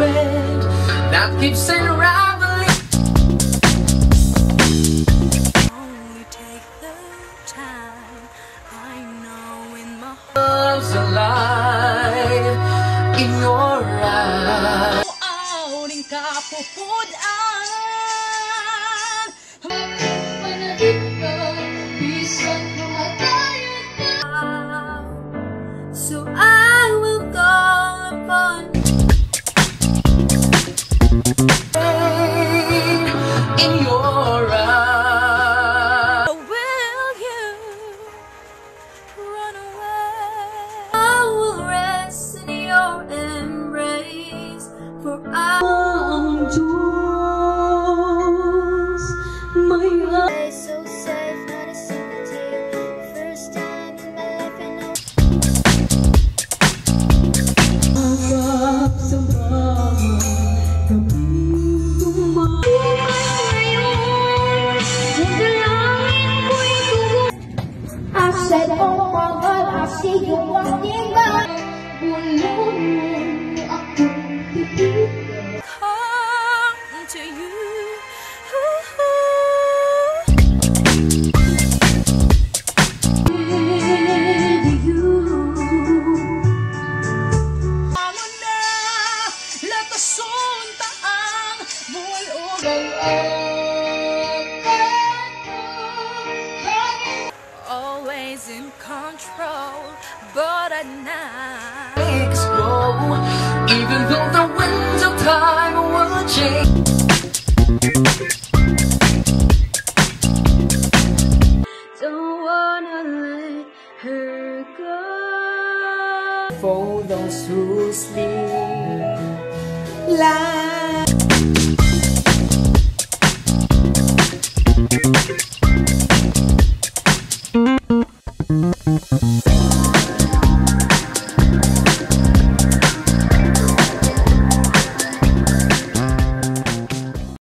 thread that keeps unraveling. Only take the time. I know in my heart Love's alive in your eyes. auring kapupudan. So I will call upon In your eyes. will you run away? I will rest in your embrace, for I want yours, my life. So safe, not a single tear. First time in my life I know. I said, oh my God, I see you walking by. Come to you.